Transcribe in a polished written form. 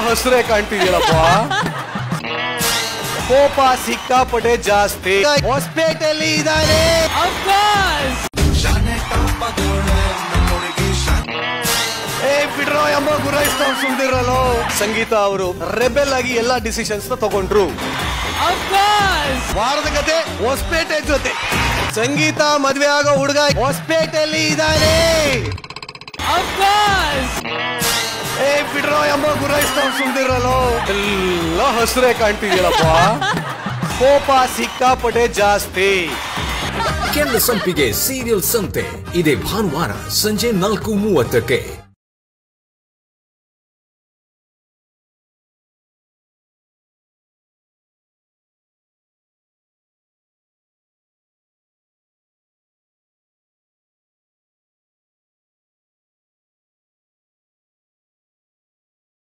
ಹಸ್ರೆ ಕಾಣ್ತಿದ್ಯಲ್ಲಪ್ಪ. ಕೋಪ ಸಿಕ್ಕಾಪಟ್ಟೆ ಜಾಸ್ತಿ. ಹೊಸಪೇಟೆಯಲ್ಲಿ ಇದ್ದಾನೆ. ಬಿಡ್ರೋ ಎಂಬ ಗುರಾಯಿಸ್ತಾ ಸುಮ್ದಿರಲು. ಸಂಗೀತ ಅವರು ರೆಬೆಲ್ ಆಗಿ ಎಲ್ಲಾ ಡಿಸಿಷನ್ಸ್ ತಗೊಂಡ್ರು. ವಾರದ ಕತೆ ಹೊಸಪೇಟೆ ಜೊತೆ. ಸಂಗೀತ ಮದ್ವೆ ಆಗೋ ಹುಡುಗ ಹೊಸಪೇಟೆಯಲ್ಲಿ ಇದ್ದಾನೆ. ಬಿಡ್ರೋ ಎಂಬ ಗುರಾಯಿಸ್ತಾ ಸುಮ್ದಿರಲು. ಎಲ್ಲ ಹಸ್ರೆ ಕಾಣ್ತಿದ್ಯಲ್ಲಪ್ಪ. ಕೋಪ ಸಿಕ್ಕಾಪಟ್ಟೆ ಜಾಸ್ತಿ. ಕೆಂದ ಸಂಪಿಗೆ ಸೀರಿಯಲ್ ಸಂತೆ ಇದೇ ಭಾನುವಾರ ಸಂಜೆ 4:30ಕ್ಕೆ.